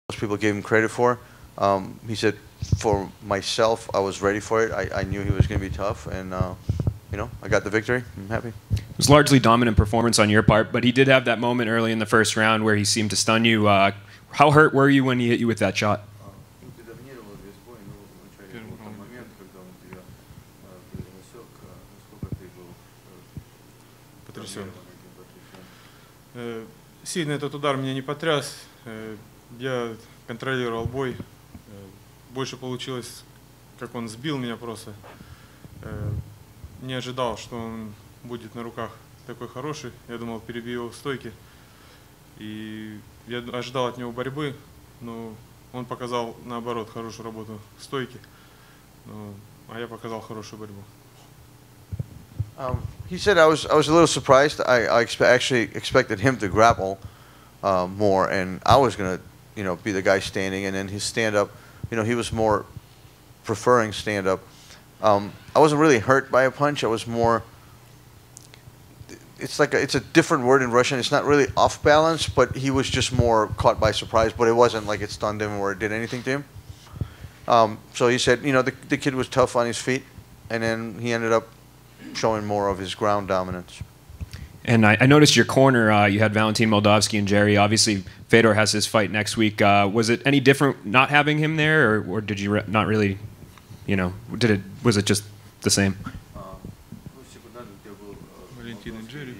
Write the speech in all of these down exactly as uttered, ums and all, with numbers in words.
most people gave him credit for. Um, he said, for myself, I was ready for it. I, I knew he was going to be tough, and uh, you know, I got the victory. I'm happy. It was largely dominant performance on your part, but he did have that moment early in the first round where he seemed to stun you. Uh, how hurt were you when he hit you with that shot? Потрясен. Сильно этот удар меня не потряс. Я контролировал бой. Больше получилось, как он сбил меня просто. Не ожидал, что он будет на руках такой хороший. Я думал, перебью его в стойке. И я ожидал от него борьбы, но он показал, наоборот, хорошую работу в стойке. Но, а я показал хорошую борьбу. Um, he said I was I was a little surprised. I, I expe actually expected him to grapple uh, more, and I was gonna, you know, be the guy standing, and then his stand up, you know, he was more preferring stand up. Um, I wasn't really hurt by a punch. I was more. It's like a, it's a different word in Russian. It's not really off balance, but he was just more caught by surprise. But it wasn't like it stunned him or it did anything to him. Um, so he said, you know, the the kid was tough on his feet, and then he ended up showing more of his ground dominance. And I, I noticed your corner, uh, you had Valentin Moldavsky and Jerry. Obviously, Fedor has his fight next week. Uh, was it any different not having him there, or, or did you re not really, you know, did it? Was it just the same? Валентин и Джерри.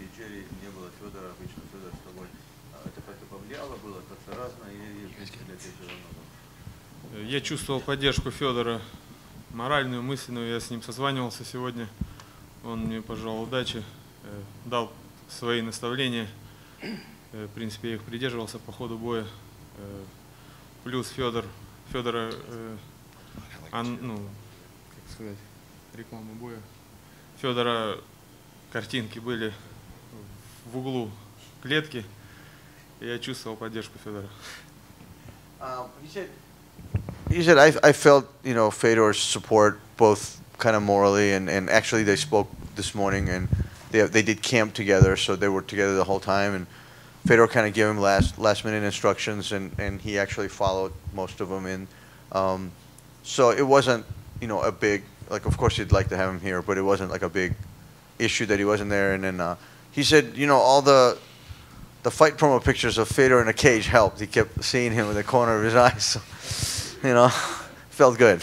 Я чувствовал поддержку Федора, моральную, мысленную. Я с ним созванивался сегодня. Он мне пожелал удачи, дал свои наставления. В принципе, я их придерживался по ходу боя. Плюс Федор, Федора, он, ну, как сказать, реклама боя. Федора картинки были в углу клетки, и я чувствовал поддержку Федора. Um, he said, he said I, I felt, you know, Fedor's support both kind of morally, and, and actually they spoke this morning, and they they did camp together, so they were together the whole time, and Fedor kind of gave him last last minute instructions, and, and he actually followed most of them in. Um, so it wasn't, you know, a big, like, of course you'd like to have him here, but it wasn't like a big issue that he wasn't there. And then uh, he said, you know, all the the fight promo pictures of Fedor in a cage helped. He kept seeing him in the corner of his eyes, so, you know, felt good.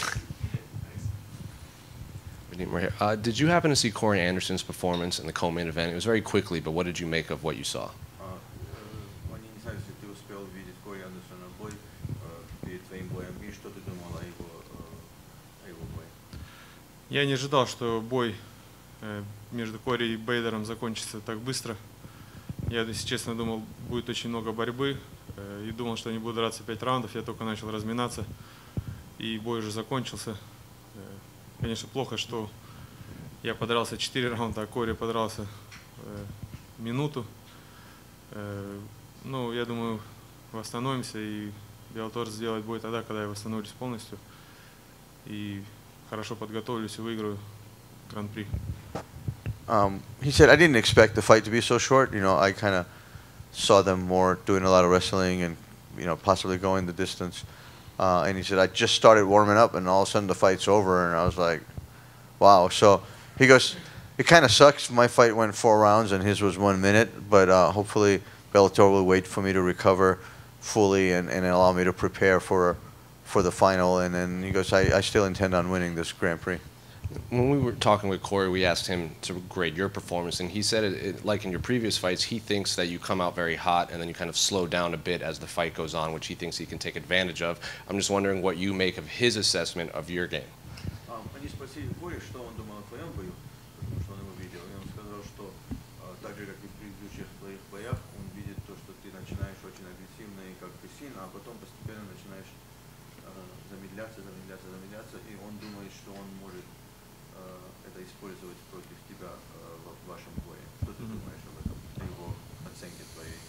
Uh, did you happen to see Corey Anderson's performance in the co-main event? It was very quickly, but what did you make of what you saw? Я не ожидал, что бой между Кори и Бейдером закончится так быстро. Я, если честно, думал, будет очень много борьбы. И думал, что они будут драться пять раундов. Я только начал разминаться, и бой уже закончился. Конечно, плохо, что я подрался четыре раунда, а Кори подрался э, минуту. Э, ну, я думаю, восстановимся, и Беллатор сделает бой тогда, когда я восстановлюсь полностью. И хорошо подготовлюсь и выиграю Гран-при. Um, he said, I didn't expect the fight to be so short. You know, I kind of saw them more doing a lot of wrestling and, you know, possibly going the distance. Uh, and he said, I just started warming up, and all of a sudden the fight's over. And I was like, wow. So he goes, it kind of sucks. My fight went four rounds, and his was one minute. But uh, hopefully Bellator will wait for me to recover fully and, and allow me to prepare for for the final. And then he goes, I, I still intend on winning this Grand Prix. When we were talking with Corey, we asked him to grade your performance, and he said, it, it, like in your previous fights, he thinks that you come out very hot and then you kind of slow down a bit as the fight goes on, which he thinks he can take advantage of. I'm just wondering what you make of his assessment of your game. Они спросили Кори, что он думал о твоем бою, потому что он его видел, и он сказал, что так же, как и в предыдущих твоих боях, он видит то, что ты начинаешь очень агрессивно и как ты сильно, а потом постепенно начинаешь замедляться, замедляться, замедляться, и он думает, что он может это использовать против тебя в вашем бое. Что ты думаешь об этом, о его оценке твоей?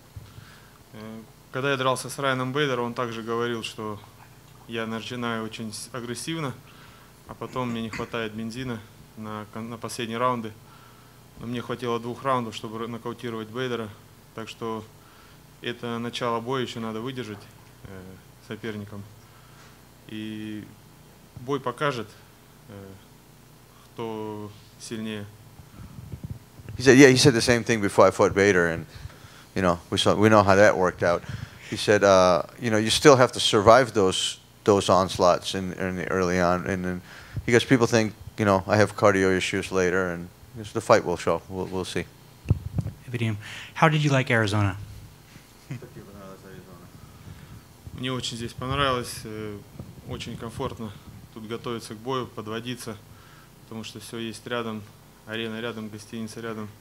Когда я дрался с Райаном Бейдером, он также говорил, что я начинаю очень агрессивно, а потом мне не хватает бензина на, на последние раунды. Но мне хватило двух раундов, чтобы нокаутировать Бейдера. Так что это начало боя еще надо выдержать. соперником. И бой покажет, кто сильнее. He said, yeah, he said the same thing before I fought Bader, and you know, we saw, we know how that worked out. He said, uh, you know, you still have to survive those those onslaughts in, in the early on, and then because people think, you know, I have cardio issues later, and just the fight will show. We'll, we'll see. Vadim, how did you like Arizona? Мне очень здесь понравилось, очень комфортно тут готовиться к бою, подводиться, потому что все есть рядом, арена рядом, гостиница рядом.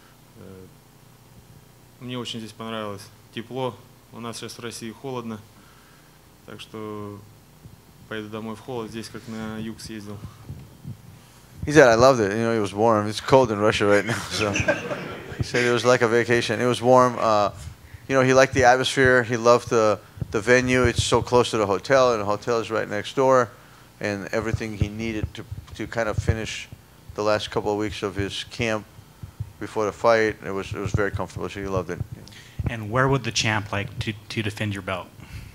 Мне очень здесь понравилось, тепло, у нас сейчас в России холодно, так что поеду домой в холод, здесь как на юг съездил. He said, I loved it. You know, it was warm. It's cold in Russia right now, so he said it was like a vacation. It was warm. Uh, you know, he liked the atmosphere. He loved the the venue. It's so close to the hotel, and the hotel is right next door, and everything he needed to to kind of finish the last couple of weeks of his camp before the fight. It was it was very comfortable. So he loved it. And where would the champ like to to defend your belt?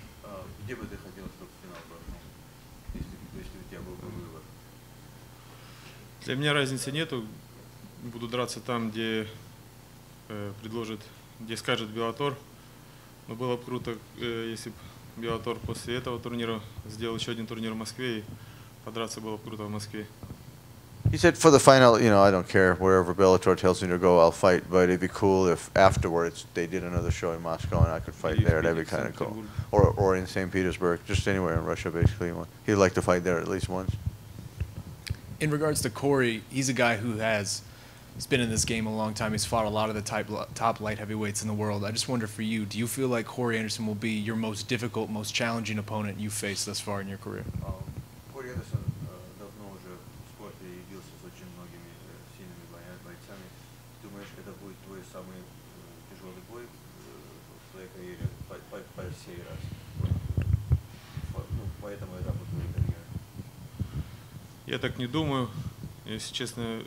Для меня разницы нету. Буду драться там, где э, предложит, где скажет Беллатор. Но было бы круто, э, если бы Беллатор после этого турнира сделал еще один турнир в Москве, и подраться было бы круто в Москве. He said, for the final, you know, I don't care wherever Bellator tells me to go, I'll fight. But it'd be cool if afterwards they did another show in Moscow and I could fight there. That'd be kind of cool. Or or in Saint Petersburg, just anywhere in Russia, basically. He'd like to fight there at least once. In regards to Corey, he's a guy who has he's been in this game a long time. He's fought a lot of the type, top light heavyweights in the world. I just wonder for you, do you feel like Corey Anderson will be your most difficult, most challenging opponent you've faced thus far in your career? Corey Anderson давно уже в спорте и бился с очень многими сильными бойцами. Думаешь, это будет твой самый тяжелый бой в твоей карьере по всей раз? Ну, по этому этапу твоей карьеры? Я так не думаю, если честно.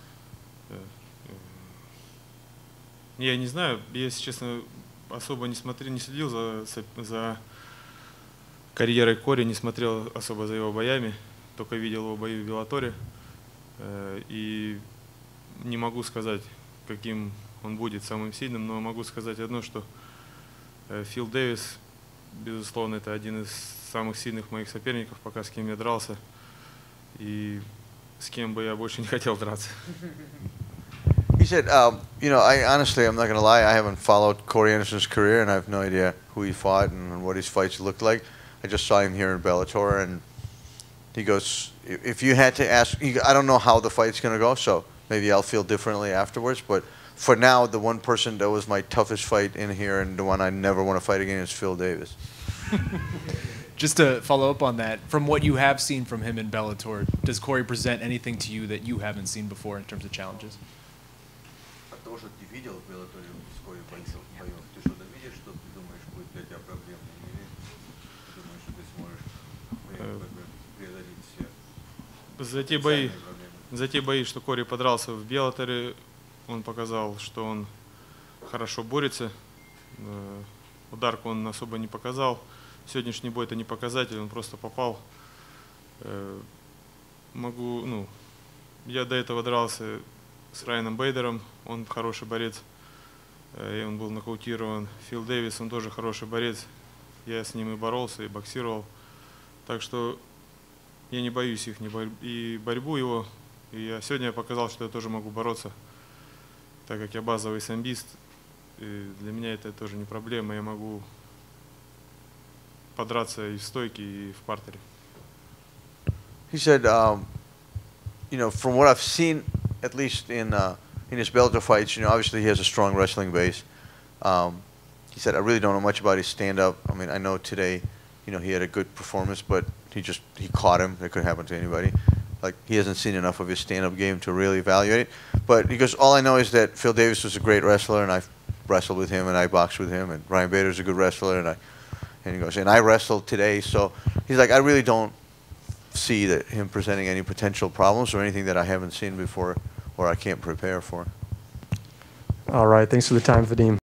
Я не знаю, я, если честно, особо не смотрел, не следил за, за карьерой Кори, не смотрел особо за его боями, только видел его бои в Беллаторе. И не могу сказать, каким он будет самым сильным, но могу сказать одно, что Фил Дэвис, безусловно, это один из самых сильных моих соперников, пока с кем я дрался. И с кем бы я больше не хотел драться. He said, um, you know, I honestly, I'm not going to lie, I haven't followed Corey Anderson's career, and I have no idea who he fought and what his fights looked like. I just saw him here in Bellator, and he goes, if you had to ask, I don't know how the fight's going to go, so maybe I'll feel differently afterwards, but for now, the one person that was my toughest fight in here and the one I never want to fight again is Phil Davis. Just to follow up on that, from what you have seen from him in Bellator, does Corey present anything to you that you haven't seen before in terms of challenges? За те бои, за те бои, что Кори подрался в Беллаторе, он показал, что он хорошо борется. Ударку он особо не показал. Сегодняшний бой это не показатель, он просто попал. Могу, ну, я до этого дрался с Райаном Бейдером, он хороший борец, и он был нокаутирован. Фил Дэвис, он тоже хороший борец, я с ним и боролся, и боксировал. Так что я не боюсь их, не борь... и борьбу его. И я сегодня я показал, что я тоже могу бороться, так как я базовый самбист. И для меня это тоже не проблема, я могу подраться и в стойке, и в партере. He said, um, you know, from what I've seen, at least in uh, in his Bellator fights, you know, obviously he has a strong wrestling base. Um, he said, I really don't know much about his stand-up. I mean, I know today, you know, he had a good performance, but he just, he caught him. That could happen to anybody. Like, he hasn't seen enough of his stand-up game to really evaluate it. But because all I know is that Phil Davis was a great wrestler, and I've wrestled with him, and I boxed with him, and Ryan Bader's a good wrestler, and I, and he goes, and I wrestled today, so he's like, I really don't see that him presenting any potential problems or anything that I haven't seen before or I can't prepare for. All right, thanks for the time, Vadim.